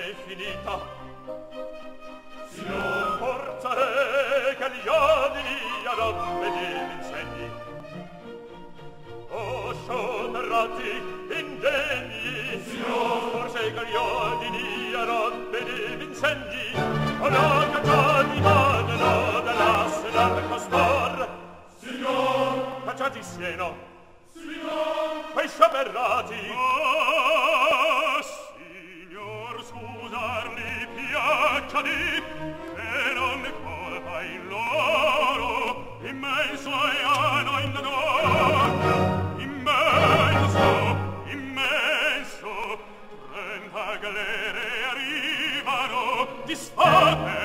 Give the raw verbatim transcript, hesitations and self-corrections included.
è finita. Signor, forza è che gli odili a rotte di incendi. O sotterrati ingegni, signor, forse che gli odili a rotte di incendi. O la cacciati vadano dall'asse dal costor. Signor, cacciati sieno. Signor, quei sciaperrati. Ah, signor, scusarli piaccia di, e non ne colpa in loro. Immenso è ano in l'onor, immenso, immenso. Trenta galere arrivano, disfatte